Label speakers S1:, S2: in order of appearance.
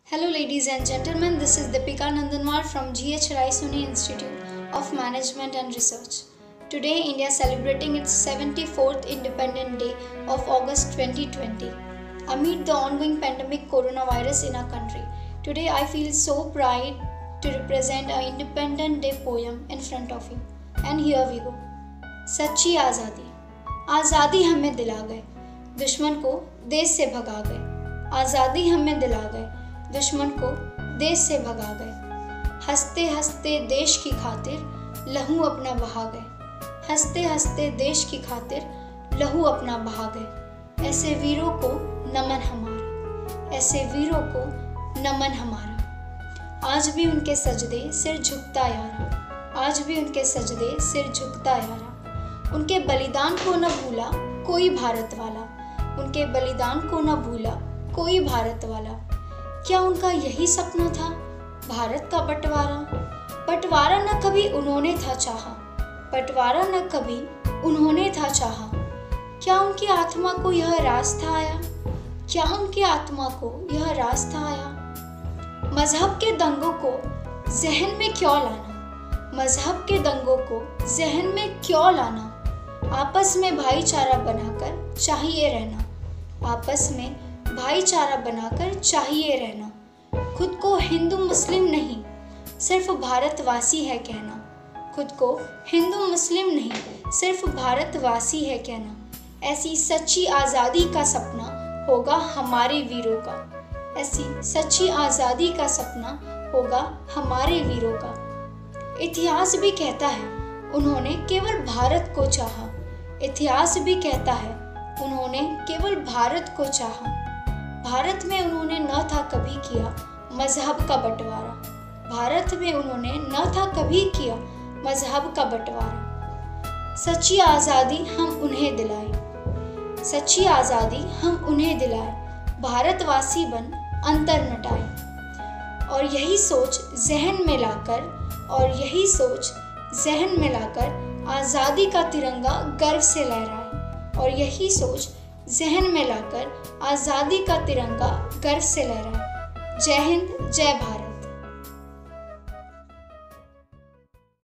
S1: Hello ladies and gentlemen, this is Deepika Nandanwar from GHRIMR Institute of Management and Research. Today India is celebrating its 74th Independence Day of August 2020. Amid the ongoing pandemic coronavirus in our country, today I feel so proud to represent our Independence Day poem in front of you. And here we go. सच्ची आज़ादी आज़ादी हमें दिला गए, दुश्मन को देश से भगा गए। आज़ादी हमें दिला गए, दुश्मन को देश से भगा गए। हंसते हंसते देश की खातिर लहू अपना बहा गए। हंसते हंसते देश की खातिर लहू अपना बहा गए। ऐसे वीरों को नमन हमारा, ऐसे वीरों को नमन हमारा। आज भी उनके सजदे सिर झुकता यारा, आज भी उनके सजदे सिर झुकता यारा। उनके बलिदान को न भूला कोई भारत वाला, उनके बलिदान को न भूला कोई भारत वाला। क्या उनका यही सपना था भारत का बंटवारा? बंटवारा न कभी उन्होंने था चाहा, बंटवारा न कभी उन्होंने था चाहा। क्या उनकी आत्मा को यह रास्ता आया? क्या उनकी आत्मा को यह रास्ता आया? मजहब के दंगों को जहन में क्यों लाना? मजहब के दंगों को जहन में क्यों लाना? आपस में भाईचारा बनाकर चाहिए रहना, आपस में भाईचारा बनाकर चाहिए रहना। खुद को हिंदू मुस्लिम नहीं सिर्फ भारतवासी है कहना, खुद को हिंदू मुस्लिम नहीं सिर्फ भारतवासी है कहना। ऐसी सच्ची आज़ादी का सपना होगा हमारे वीरों का, ऐसी सच्ची आज़ादी का सपना होगा हमारे वीरों का। इतिहास भी कहता है उन्होंने केवल भारत को चाहा, इतिहास भी कहता है उन्होंने केवल भारत को चाहा। भारत में उन्होंने न था कभी किया मजहब का बंटवारा, भारत में उन्होंने न था कभी किया मजहब का बंटवारा। सच्ची आज़ादी हम उन्हें दिलाए, सच्ची आज़ादी हम उन्हें दिलाए, भारतवासी बन अंतर मिटाए। और यही सोच जहन में लाकर, और यही सोच जहन में लाकर आज़ादी का तिरंगा गर्व से लहराए, और यही सोच जहन में लाकर आज़ादी का तिरंगा गर्व से लहराए। जय हिंद, जय भारत।